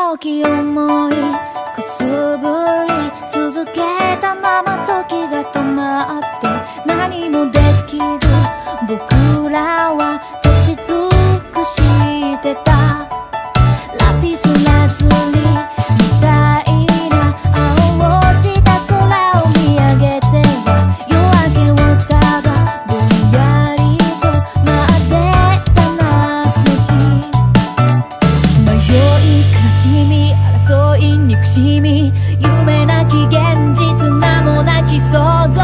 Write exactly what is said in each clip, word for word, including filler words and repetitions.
青き思いくすぶり続けたまま時が止まって何もできず僕らは立ち尽くしてたラピスラズリみたいな青をした空を見上げては夜明けをただぼんやりと待ってた夏の日迷い悲しみ争い憎しみ夢なき現実名もなき想像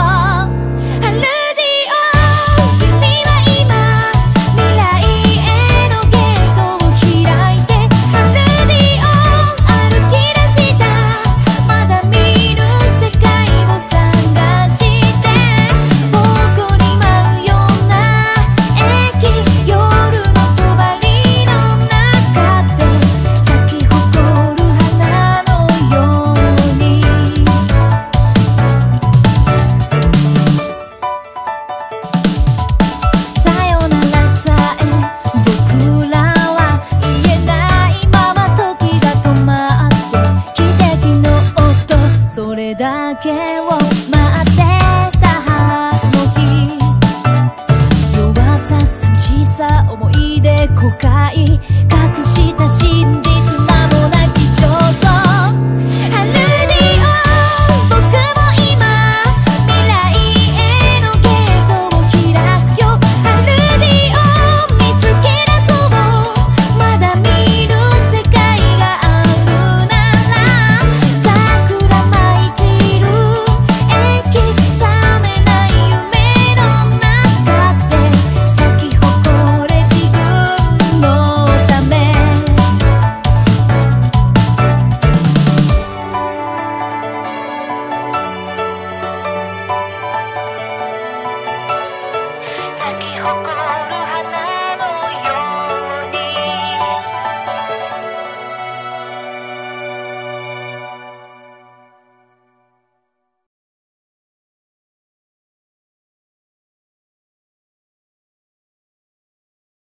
それだけを待ってたあの日弱さ寂しさ思い出後悔